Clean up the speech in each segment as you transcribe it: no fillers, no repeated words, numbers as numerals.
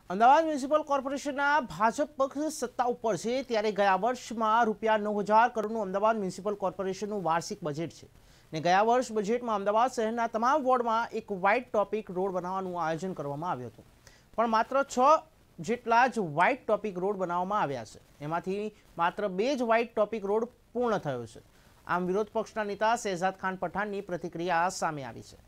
Ahmedabad municipal કોર્પોરેશનના ભાજપ પક્ષ સત્તા ઉપર છે ત્યારે ગયા વર્ષમાં રૂપિયા 9,000 કરોડનું અમદાવાદ મ્યુનિસિપલ કોર્પોરેશનનું વાર્ષિક બજેટ છે ને ગયા વર્ષ બજેટમાં અમદાવાદ શહેરના તમામ વોર્ડમાં એક વ્હાઇટ ટોપિક રોડ બનાવવાનું આયોજન કરવામાં આવ્યું હતું, પણ માત્ર 6 જેટલા જ વ્હાઇટ ટોપિક રોડ બનાવવામાં આવ્યા છે। એમાંથી માત્ર 2 જ વ્હાઇટ ટોપિક રોડ પૂર્ણ થયો છે। આમ વિરોધ પક્ષના નેતા શહેજાદ ખાન પઠાણની પ્રતિક્રિયા સામે આવી છે।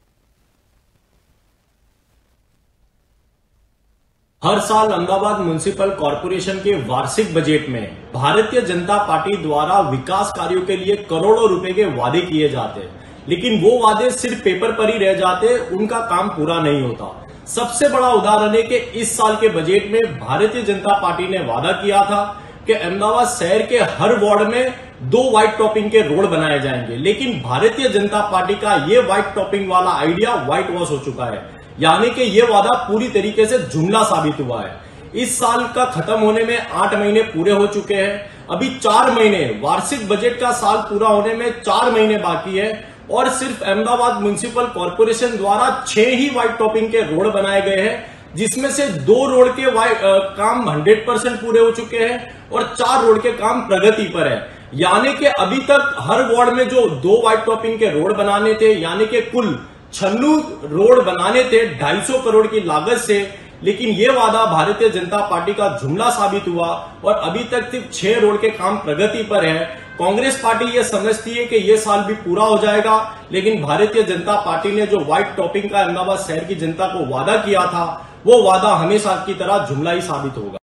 हर साल अहमदाबाद म्युनिसिपल कॉर्पोरेशन के वार्षिक बजट में भारतीय जनता पार्टी द्वारा विकास कार्यों के लिए करोड़ों रुपए के वादे किए जाते हैं, लेकिन वो वादे सिर्फ पेपर पर ही रह जाते, उनका काम पूरा नहीं होता। सबसे बड़ा उदाहरण है कि इस साल के बजट में भारतीय जनता पार्टी ने वादा किया था कि अहमदाबाद शहर के हर वार्ड में 2 व्हाइट टॉपिंग के रोड बनाए जाएंगे, लेकिन भारतीय जनता पार्टी का ये व्हाइट टॉपिंग वाला आइडिया व्हाइट वॉश हो चुका है, यानी कि ये वादा पूरी तरीके से जुमला साबित हुआ है। इस साल का खत्म होने में 8 महीने पूरे हो चुके हैं, अभी 4 महीने वार्षिक बजट का साल पूरा होने में 4 महीने बाकी है और सिर्फ अहमदाबाद म्युनिसिपल कॉर्पोरेशन द्वारा 6 ही व्हाइट टॉपिंग के रोड बनाए गए हैं, जिसमें से 2 रोड के काम 100% पूरे हो चुके हैं और 4 रोड के काम प्रगति पर है। यानी कि अभी तक हर वार्ड में जो 2 व्हाइट टॉपिंग के रोड बनाने थे, यानी कि कुल 96 रोड बनाने थे 250 करोड़ की लागत से, लेकिन ये वादा भारतीय जनता पार्टी का जुमला साबित हुआ और अभी तक सिर्फ 6 रोड के काम प्रगति पर है। कांग्रेस पार्टी ये समझती है कि ये साल भी पूरा हो जाएगा, लेकिन भारतीय जनता पार्टी ने जो व्हाइट टॉपिंग का अहमदाबाद शहर की जनता को वादा किया था, वो वादा हमेशा की तरह जुमला ही साबित होगा।